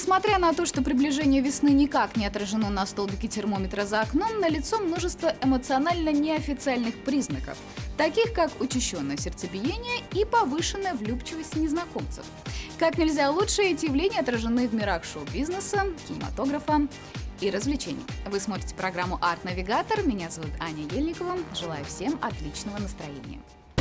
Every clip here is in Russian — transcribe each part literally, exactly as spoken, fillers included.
Несмотря на то, что приближение весны никак не отражено на столбике термометра за окном, налицо множество эмоционально неофициальных признаков, таких как учащенное сердцебиение и повышенная влюбчивость незнакомцев. Как нельзя лучше эти явления отражены в мирах шоу-бизнеса, кинематографа и развлечений. Вы смотрите программу «Арт-навигатор». Меня зовут Аня Ельникова. Желаю всем отличного настроения.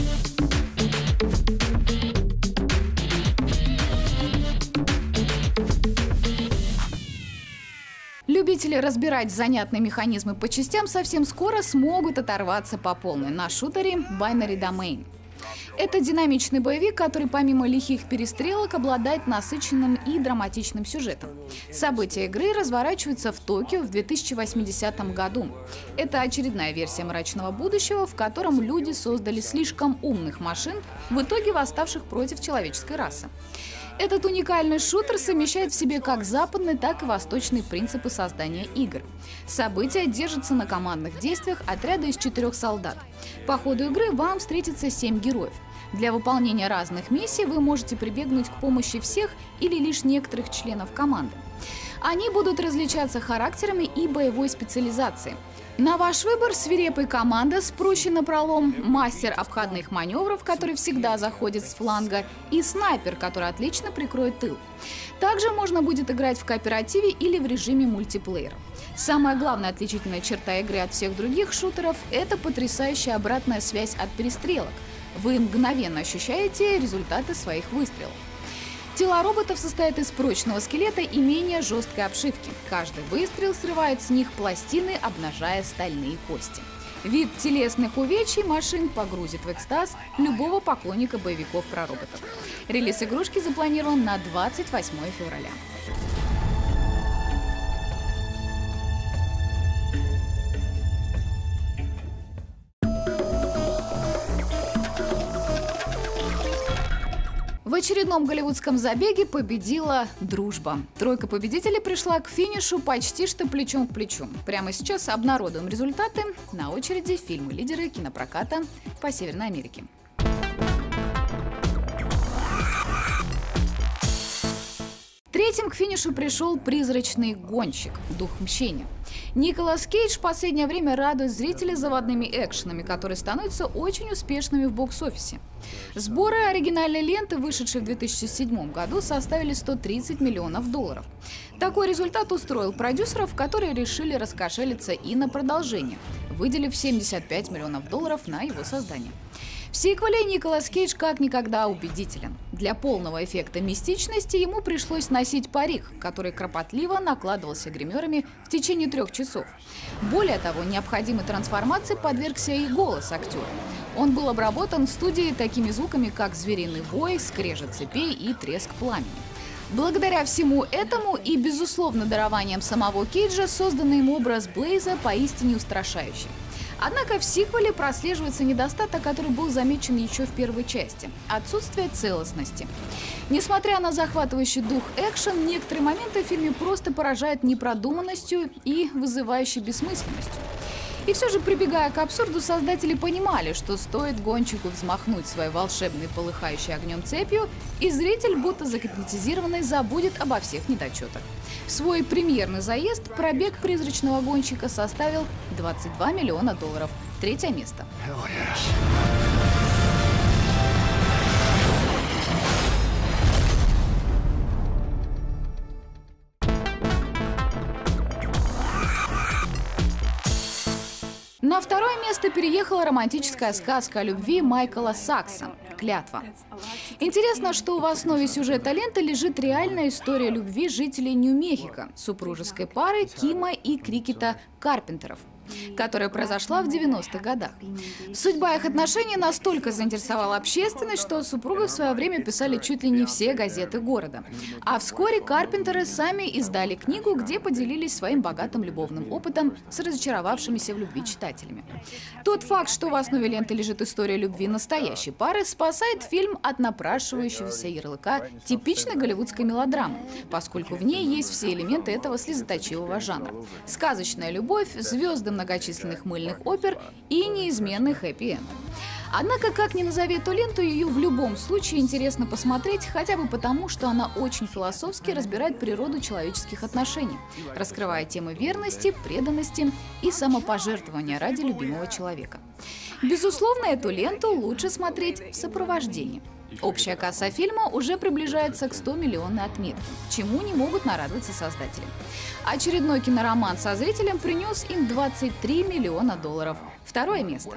Любители разбирать занятные механизмы по частям совсем скоро смогут оторваться по полной на шутере Binary Domain. Это динамичный боевик, который помимо лихих перестрелок обладает насыщенным и драматичным сюжетом. События игры разворачиваются в Токио в две тысячи восьмидесятом году. Это очередная версия мрачного будущего, в котором люди создали слишком умных машин, в итоге восставших против человеческой расы. Этот уникальный шутер совмещает в себе как западные, так и восточные принципы создания игр. События держатся на командных действиях отряда из четырех солдат. По ходу игры вам встретится семь героев. Для выполнения разных миссий вы можете прибегнуть к помощи всех или лишь некоторых членов команды. Они будут различаться характерами и боевой специализацией. На ваш выбор свирепая команда с прущей напролом, мастер обходных маневров, который всегда заходит с фланга, и снайпер, который отлично прикроет тыл. Также можно будет играть в кооперативе или в режиме мультиплеера. Самая главная отличительная черта игры от всех других шутеров – это потрясающая обратная связь от перестрелок. Вы мгновенно ощущаете результаты своих выстрелов. Тела роботов состоят из прочного скелета и менее жесткой обшивки. Каждый выстрел срывает с них пластины, обнажая стальные кости. Вид телесных увечий машин погрузит в экстаз любого поклонника боевиков про роботов. Релиз игрушки запланирован на двадцать восьмое февраля. В очередном голливудском забеге победила дружба. Тройка победителей пришла к финишу почти что плечом к плечу. Прямо сейчас обнародуем результаты. На очереди фильмы-лидеры кинопроката по Северной Америке. Третьим к финишу пришел «Призрачный гонщик. Дух мщения». Николас Кейдж в последнее время радует зрителей заводными экшенами, которые становятся очень успешными в бокс-офисе. Сборы оригинальной ленты, вышедшей в две тысячи седьмом году, составили сто тридцать миллионов долларов. Такой результат устроил продюсеров, которые решили раскошелиться и на продолжение, выделив семьдесят пять миллионов долларов на его создание. В сиквеле Николас Кейдж как никогда убедителен. Для полного эффекта мистичности ему пришлось носить парик, который кропотливо накладывался гримерами в течение трех часов. Более того, необходимой трансформации подвергся и голос актера. Он был обработан в студии такими звуками, как звериный вой, скрежет цепей и треск пламени. Благодаря всему этому и, безусловно, дарованием самого Кейджа созданный им образ Блейза поистине устрашающий. Однако в сиквеле прослеживается недостаток, который был замечен еще в первой части – отсутствие целостности. Несмотря на захватывающий дух экшен, некоторые моменты в фильме просто поражают непродуманностью и вызывающей бессмысленностью. И все же, прибегая к абсурду, создатели понимали, что стоит гонщику взмахнуть своей волшебной полыхающей огнем цепью, и зритель, будто загипнотизированный, забудет обо всех недочетах. В свой премьерный заезд пробег «Призрачного гонщика» составил двадцать два миллиона долларов. Третье место. На второе место переехала романтическая сказка о любви Майкла Сакса «Клятва». Интересно, что в основе сюжета ленты лежит реальная история любви жителей Нью-Мехико, супружеской пары Кима и Крикета Карпентеров, которая произошла в девяностых годах. Судьба их отношений настолько заинтересовала общественность, что о супругах в свое время писали чуть ли не все газеты города. А вскоре Карпентеры сами издали книгу, где поделились своим богатым любовным опытом с разочаровавшимися в любви читателями. Тот факт, что в основе ленты лежит история любви настоящей пары, спасает фильм от напрашивающегося ярлыка типичной голливудской мелодрамы, поскольку в ней есть все элементы этого слезоточивого жанра. Сказочная любовь, звезды многочисленных мыльных опер и неизменный хэппи-энд. Однако, как ни назови эту ленту, ее в любом случае интересно посмотреть, хотя бы потому, что она очень философски разбирает природу человеческих отношений, раскрывая темы верности, преданности и самопожертвования ради любимого человека. Безусловно, эту ленту лучше смотреть в сопровождении. Общая касса фильма уже приближается к ста миллионной отметке, чему не могут нарадоваться создатели. Очередной кинороман со зрителем принес им двадцать три миллиона долларов. Второе место.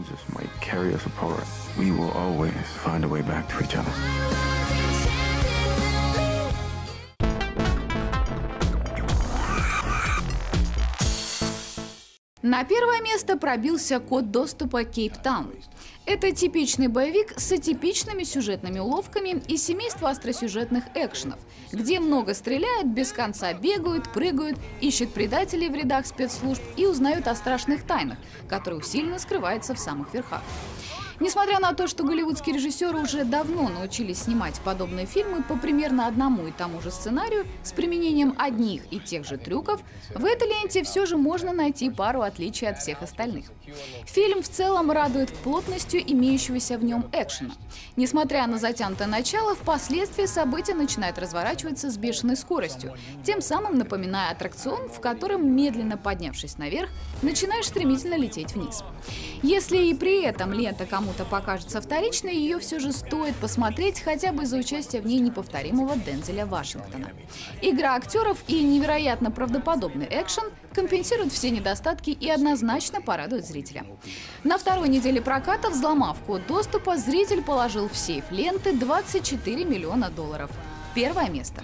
На первое место пробился «Код доступа Кейптаун». Это типичный боевик с атипичными сюжетными уловками и семейство остросюжетных экшенов, где много стреляют, без конца бегают, прыгают, ищут предателей в рядах спецслужб и узнают о страшных тайнах, которые усиленно скрываются в самых верхах. Несмотря на то, что голливудские режиссеры уже давно научились снимать подобные фильмы по примерно одному и тому же сценарию с применением одних и тех же трюков, в этой ленте все же можно найти пару отличий от всех остальных. Фильм в целом радует плотностью имеющегося в нем экшена. Несмотря на затянутое начало, впоследствии события начинают разворачиваться с бешеной скоростью, тем самым напоминая аттракцион, в котором, медленно поднявшись наверх, начинаешь стремительно лететь вниз. Если и при этом лента кому-то покажется вторичной, ее все же стоит посмотреть хотя бы из-за участия в ней неповторимого Дензеля Вашингтона. Игра актеров и невероятно правдоподобный экшен компенсируют все недостатки и однозначно порадуют зрителя. На второй неделе проката, взломав код доступа, зритель положил в сейф ленты двадцать четыре миллиона долларов. Первое место.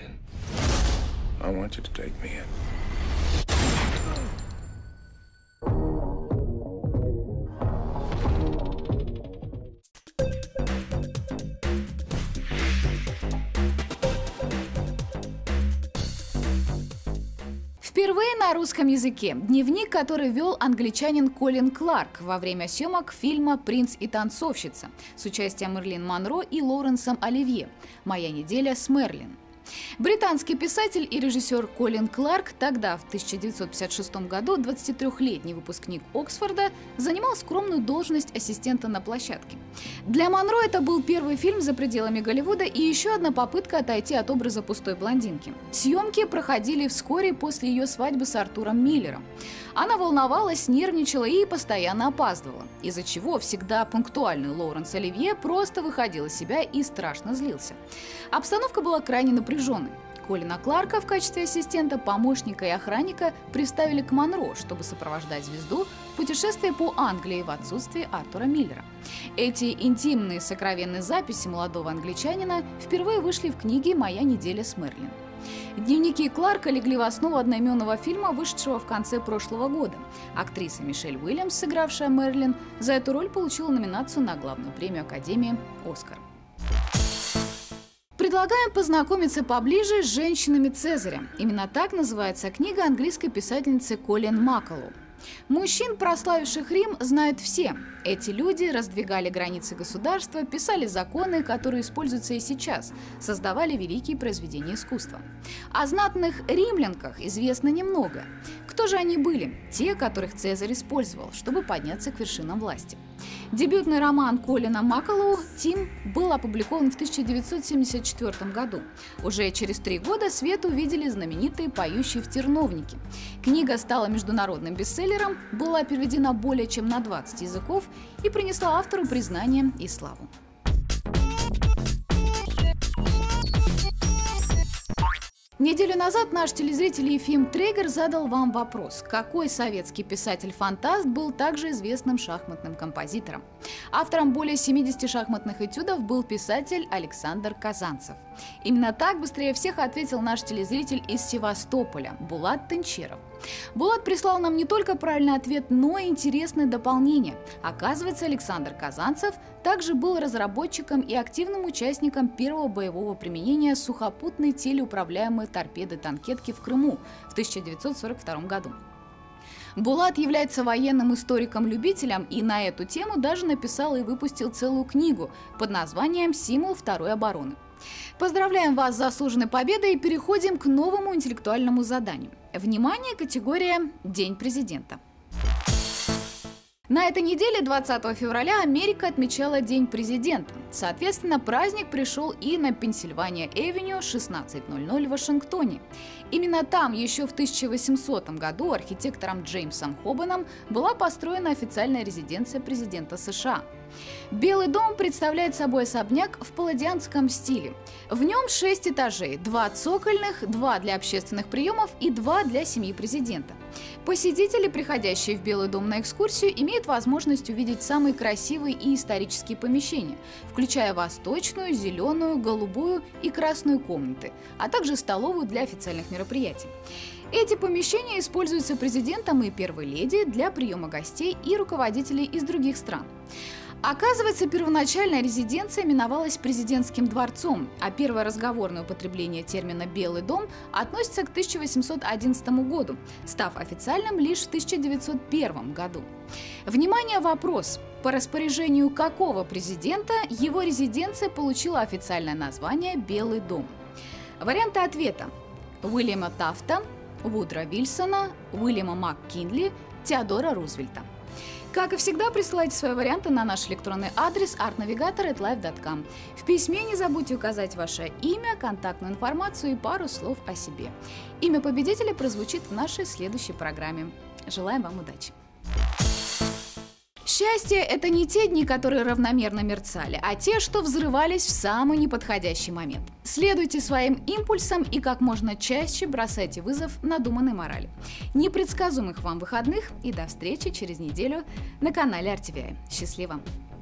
Впервые на русском языке дневник, который вел англичанин Колин Кларк во время съемок фильма «Принц и танцовщица» с участием Мерлин Монро и Лоуренсом Оливье «Моя неделя с Мерлин». Британский писатель и режиссер Колин Кларк, тогда в тысяча девятьсот пятьдесят шестом году двадцатитрёхлетний выпускник Оксфорда, занимал скромную должность ассистента на площадке. Для Монро это был первый фильм за пределами Голливуда и еще одна попытка отойти от образа пустой блондинки. Съемки проходили вскоре после ее свадьбы с Артуром Миллером. Она волновалась, нервничала и постоянно опаздывала, из-за чего всегда пунктуальный Лоуренс Оливье просто выходил из себя и страшно злился. Обстановка была крайне напряженной. Колина Кларка в качестве ассистента, помощника и охранника приставили к Монро, чтобы сопровождать звезду в путешествии по Англии в отсутствие Артура Миллера. Эти интимные сокровенные записи молодого англичанина впервые вышли в книге «Моя неделя с Мерлин». Дневники Кларка легли в основу одноименного фильма, вышедшего в конце прошлого года. Актриса Мишель Уильямс, сыгравшая Мерлин, за эту роль получила номинацию на главную премию Академии «Оскар». Предлагаем познакомиться поближе с женщинами Цезаря. Именно так называется книга английской писательницы Колин Макколоу. Мужчин, прославивших Рим, знают все. Эти люди раздвигали границы государства, писали законы, которые используются и сейчас, создавали великие произведения искусства. О знатных римлянках известно немного. Кто же они были? Те, которых Цезарь использовал, чтобы подняться к вершинам власти. Дебютный роман Колина Макколоу «Тим» был опубликован в тысяча девятьсот семьдесят четвёртом году. Уже через три года свет увидели знаменитые «Поющие в терновнике». Книга стала международным бестселлером, была переведена более чем на двадцать языков и принесла автору признание и славу. Неделю назад наш телезритель Ефим Трегер задал вам вопрос, какой советский писатель-фантаст был также известным шахматным композитором. Автором более семидесяти шахматных этюдов был писатель Александр Казанцев. Именно так быстрее всех ответил наш телезритель из Севастополя Булат Тынчеров. Булат прислал нам не только правильный ответ, но и интересное дополнение. Оказывается, Александр Казанцев также был разработчиком и активным участником первого боевого применения сухопутной телеуправляемой торпеды-танкетки в Крыму в тысяча девятьсот сорок втором году. Булат является военным историком-любителем и на эту тему даже написал и выпустил целую книгу под названием «Символ второй обороны». Поздравляем вас с заслуженной победой и переходим к новому интеллектуальному заданию. Внимание, категория «День президента». На этой неделе, двадцатого февраля, Америка отмечала День президента. Соответственно, праздник пришел и на Пенсильвания-Эвеню, шестнадцать ноль ноль в Вашингтоне. Именно там еще в тысяча восьмисотом году архитектором Джеймсом Хобаном была построена официальная резиденция президента США. Белый дом представляет собой особняк в палладианском стиле. В нем шесть этажей, два цокольных, два для общественных приемов и два для семьи президента. Посетители, приходящие в Белый дом на экскурсию, имеют возможность увидеть самые красивые и исторические помещения, включая восточную, зеленую, голубую и красную комнаты, а также столовую для официальных мероприятий. Эти помещения используются президентом и первой леди для приема гостей и руководителей из других стран. Оказывается, первоначальная резиденция именовалась президентским дворцом, а первое разговорное употребление термина «Белый дом» относится к тысяча восемьсот одиннадцатому году, став официальным лишь в тысяча девятьсот первом году. Внимание, вопрос! По распоряжению какого президента его резиденция получила официальное название «Белый дом»? Варианты ответа: Уильяма Тафта, Вудро Вильсона, Уильяма МакКинли, Теодора Рузвельта. Как и всегда, присылайте свои варианты на наш электронный адрес арт навигатор эт лайф точка ком. В письме не забудьте указать ваше имя, контактную информацию и пару слов о себе. Имя победителя прозвучит в нашей следующей программе. Желаем вам удачи! Счастье – это не те дни, которые равномерно мерцали, а те, что взрывались в самый неподходящий момент. Следуйте своим импульсам и как можно чаще бросайте вызов надуманной морали. Непредсказуемых вам выходных и до встречи через неделю на канале ар ти ви ай. Счастливо!